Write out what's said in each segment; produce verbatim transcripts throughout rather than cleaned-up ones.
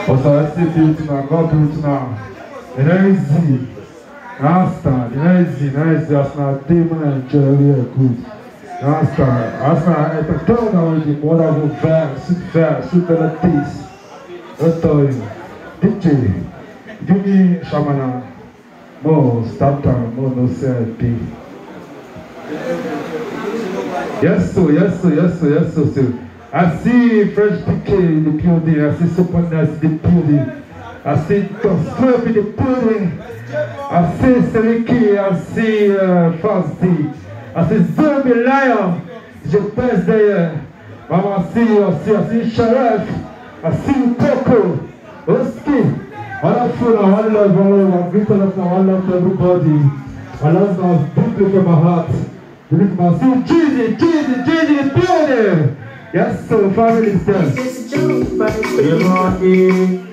Also, I see beauty now, God beauty now. It ain't easy. Understand? It ain't easy, it ain't easy. That's not demon and jelly are good. Understand? That's not, I can tell you already, what I will bear, sit fair, sit better taste. I'll tell you. D J, give me Shamana. More stop time, more no say B. Yes, sir, yes, sir, yes, sir, yes, sir, sir. I see French P K in the building, I see Super Nice in the building, I see Tosflop in the building, I see Seliki, I see uh, Fasti, I see Zombie Lion, je passe d'ailleurs. Maman, I see you, I see, I see Sharaf, I see Coco, Oski. One food, one love, one love, one love, one love to everybody. One love sounds deeply from my heart. Deeply from my soul. Jeezy, Jeezy, Jeezy is building. Yes, so family is there. Good morning.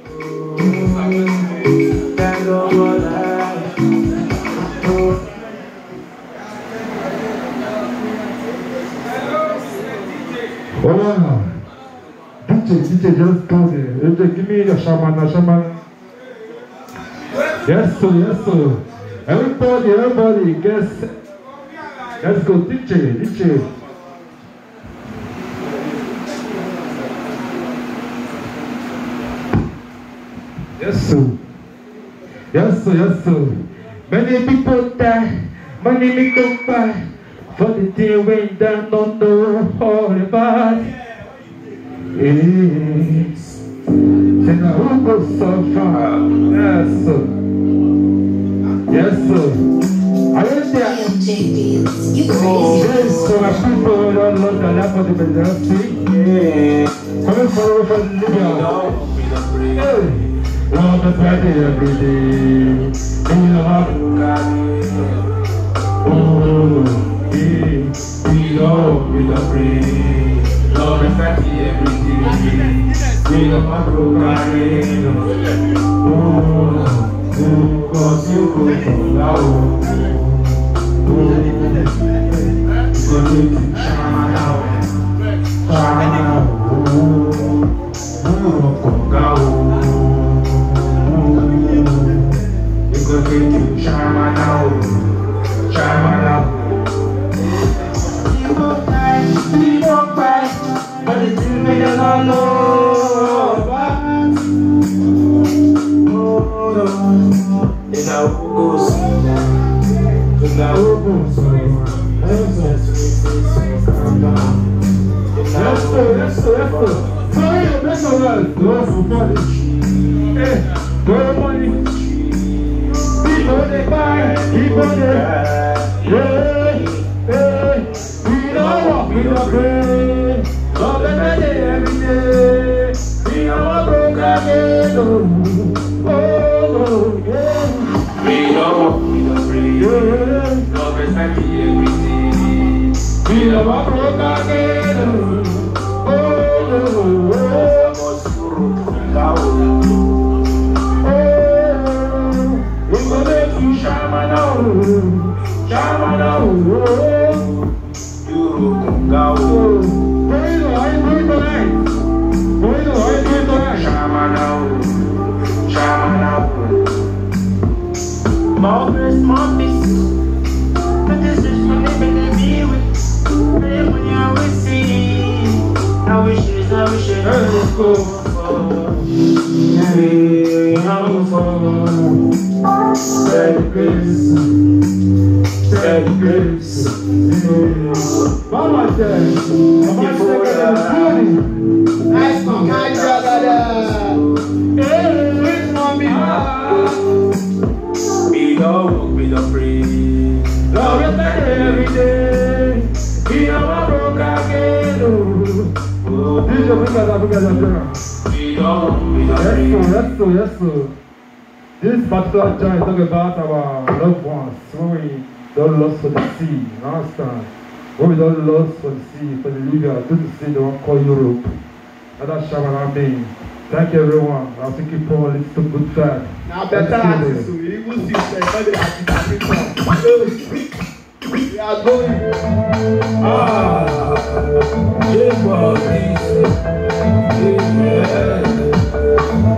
Thank God for life. Hold on now. D J, D J, just go there. Give me the shaman, the shaman. Yes, sir, yes, sir. Everybody, everybody, guess. Let's go, D J, D J. Yes, sir. Yes, sir, yes, sir. Many people die, many people die. For the thing when they don't know all about it. Yes. Say now who goes so far? Yes, sir. Yes, sir. Are you there? Yes, so my people don't love the life of the Bedrossi. Yeah. Coming forward from Libya. Hey. Love the party every day. In the heart. Oh. We love with a free, love and fatty every day. We love my broken. Oh, oh, cause you go from now. Oh, so you can shine out, shine out. Oh, oh, come down. You go take you shine out, shine out. We walk by, but the thing we don't know about. Oh no, it's our ghost. It's our ghost. Yes sir, yes sir, yes sir. Sorry, you make a lot. Go for money. Hey, go money. People they buy, people they yeah, hey. We don't pray, love and ready every day. We don't broke again, oh, oh, yeah. We don't, we don't pray, love and ready every day. We don't broke again, oh, oh, oh, oh. We gonna make you shaman now, shaman now, oh. Go. Bueno, hay muito bem. Bueno, hay muito bem. Chama não, chama não. More first, more peace. But this is for living to be with. Live when you always see. I wish it, I wish it. Let's go for. Hey, I'm for. Sad grace. Sad grace. Vamos, Jack. Vamos chegar no nice one, my brother. Hey, which one be we don't, we don't pray. Love is better every day. We don't broke again. Oh, this is a big one. We don't, we don't pray. Yes, sir, yes, sir. This particular joint is talking about our loved ones. When we don't lost for the sea, you understand? When we don't lost for the sea, for the Libya, to the sea, they won't call Europe. And that's Shaman Amin. Thank you everyone. I'll keep on listening to good fact. Now better artists, we even see somebody at the Africa. We are going. Ah, J-Boy, yeah.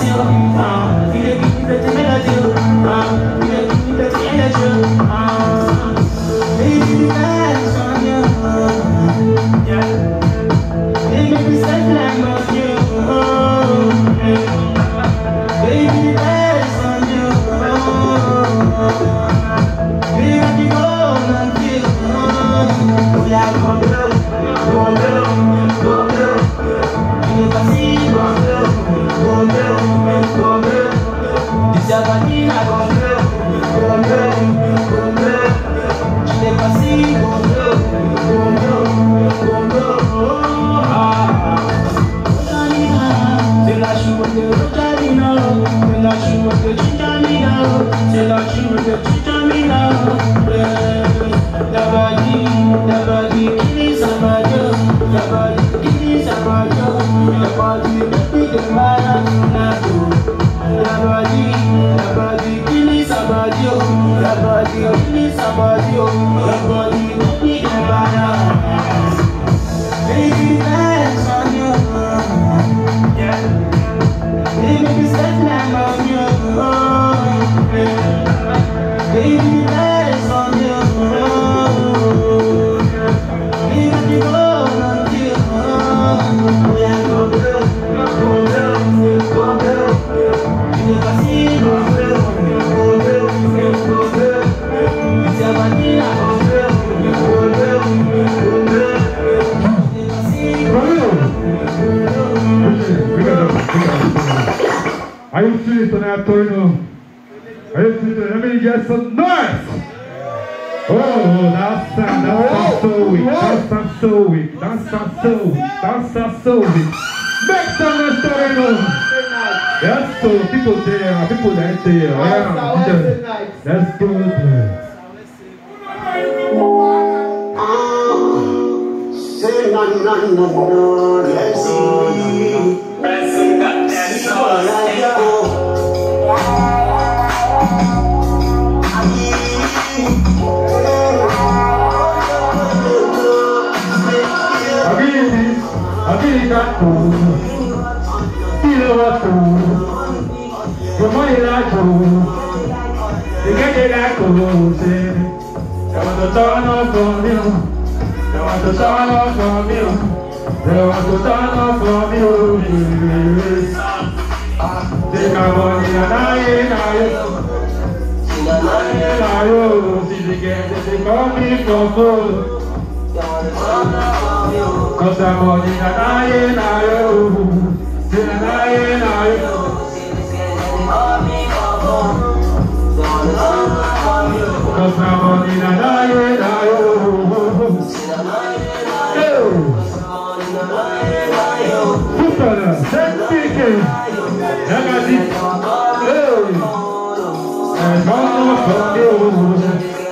you. Uh, you give me pretty melody. Uh, you give me pretty energy. Uh, baby, depends on you. Yeah. Baby, we set like on you. Baby, depends on you. Baby, I can go on you. Oh yeah, come girl, come girl, come girl. You never see, come girl, come girl, come girl. This your body, come girl, come girl, come girl. You never see, come girl, come girl, come girl. Ah, c'est la chou de Rojalina, c'est la chou de Chichamina, c'est la chou de Chichamina. La body, la body, kill somebody, la body, kill somebody, la body, kill the man, la body, la body, kill somebody, la body, kill somebody, la body, kill the man. Baby, dance on you, yeah. Baby, set lamb on you, baby, dance on you. Baby, go on you. Oh yeah, go girl, go girl, go girl. You never see, go girl, go girl, go girl. It's your body, go girl, go girl, go girl. Are you feeling tonight, Torino? Are you feeling tonight? Let me get some noise! Oh, that sound, that sounds so weak, that sounds so weak, that sounds so weak, that sounds so weak. Make some noise, Torino! Yes, so people there, people that there, yeah, that's good. Say na na na na, let's see. Present got that sauce. Ability, ability to feel what to, the money like to, the get it like to say. They want to turn off from you. They want to turn off from you. They want to turn off from you. They come on in and I ain't I you. See the game, they call me for food. Cause I'm on in and I ain't you. See the I ain't you. Cause I'm on in and I ain't you. Super, set speaking. Never did. And all from you.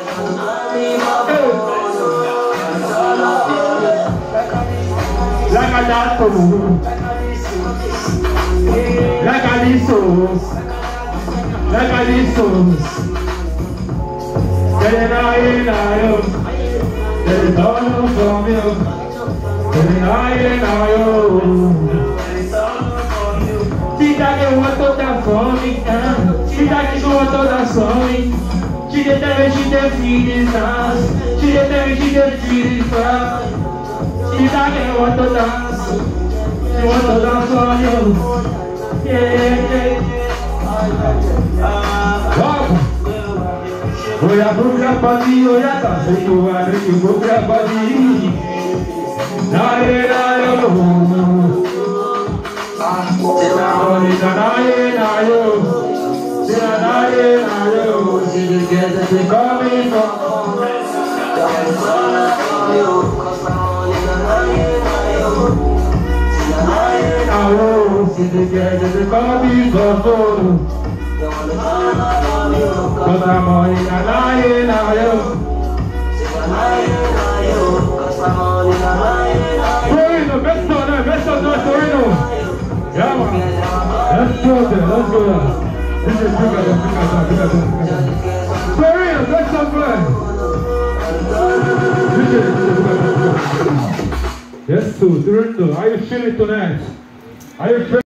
Like a dato. Like a liso. Like a liso. Then I ain't There is all from you. I she that you want to dance for me, she that you want to dance for me. She did tell me she did feel this dance. She did tell me she did feel this dance. She that you want to dance, she want to dance for you. Yeah, yeah, yeah. Wow. Oh yeah, move your body, oh yeah, dance to one, you move your body. Na na yo, ah, na na na yo, na na na yo. See the girls they call me for. See the girls they call me for. Cause I'm on in a lie na yo. Torino, best on there, best on there, Torino. Yeah, man. Let's go there, let's go there. This is bigger than, bigger than, bigger than, bigger than. Torino, best on there. This is bigger than, bigger than. Yes, so Torino, are you feeling tonight? Are you feeling?